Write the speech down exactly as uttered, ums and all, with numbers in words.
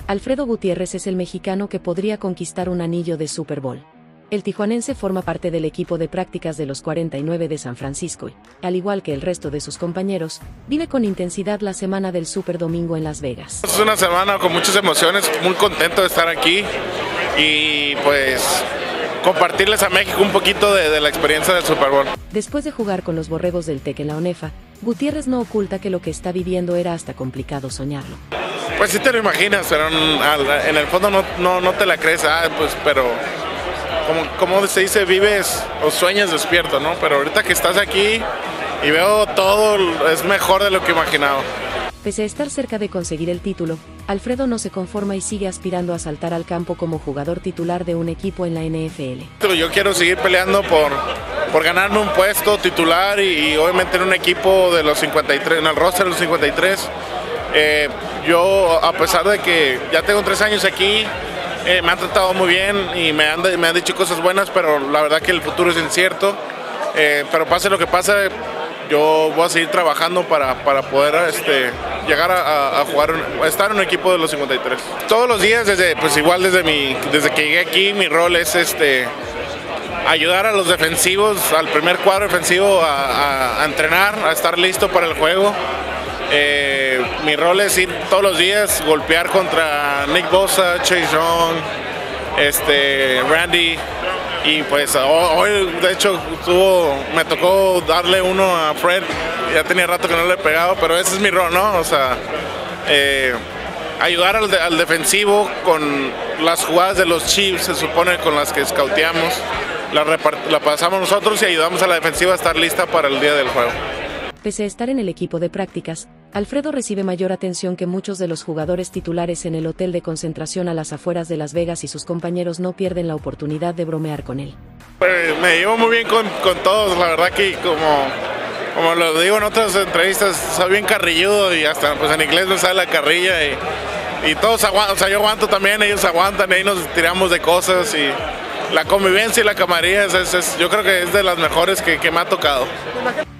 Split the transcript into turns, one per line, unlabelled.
Alfredo Gutiérrez es el mexicano que podría conquistar un anillo de Super Bowl. El tijuanense forma parte del equipo de prácticas de los cuarenta y nueve de San Francisco y, al igual que el resto de sus compañeros, vive con intensidad la semana del Super Domingo en Las Vegas.
Es una semana con muchas emociones, muy contento de estar aquí y pues compartirles a México un poquito de, de la experiencia del Super Bowl.
Después de jugar con los Borregos del Tec en la ONEFA, Gutiérrez no oculta que lo que está viviendo era hasta complicado soñarlo.
Pues sí te lo imaginas, pero en, en el fondo no, no, no te la crees, ah, pues, pero como, como se dice, vives o sueñas despierto, ¿no? Pero ahorita que estás aquí y veo todo, es mejor de lo que imaginaba.
Pese a estar cerca de conseguir el título, Alfredo no se conforma y sigue aspirando a saltar al campo como jugador titular de un equipo en la N F L.
Yo quiero seguir peleando por, por ganarme un puesto titular y, y obviamente en un equipo de los cincuenta y tres, en el roster de los cincuenta y tres. Eh, yo, a pesar de que ya tengo tres años aquí, eh, me han tratado muy bien y me han, me han dicho cosas buenas, pero la verdad que el futuro es incierto. Eh, pero pase lo que pase, yo voy a seguir trabajando para, para poder este, llegar a, a jugar, a estar en un equipo de los cincuenta y tres. Todos los días, desde, pues igual desde, mi, desde que llegué aquí, mi rol es este, ayudar a los defensivos, al primer cuadro defensivo a, a, a entrenar, a estar listo para el juego. Eh, mi rol es ir todos los días, golpear contra Nick Bosa, Chase Young, este, Randy. Y pues hoy de hecho tuvo, me tocó darle uno a Fred, ya tenía rato que no le he pegado, pero ese es mi rol, ¿no? O sea, eh, ayudar al, de, al defensivo con las jugadas de los Chiefs, se supone con las que scouteamos, la, la pasamos nosotros y ayudamos a la defensiva a estar lista para el día del juego.
Pese a estar en el equipo de prácticas, Alfredo recibe mayor atención que muchos de los jugadores titulares en el hotel de concentración a las afueras de Las Vegas y sus compañeros no pierden la oportunidad de bromear con él.
Pues me llevo muy bien con, con todos, la verdad que como, como lo digo en otras entrevistas, soy bien carrilludo y hasta pues en inglés me sale la carrilla y, y todos aguantan, o sea yo aguanto también, ellos aguantan, ahí nos tiramos de cosas y la convivencia y la camaría, es, es, es, yo creo que es de las mejores que, que me ha tocado.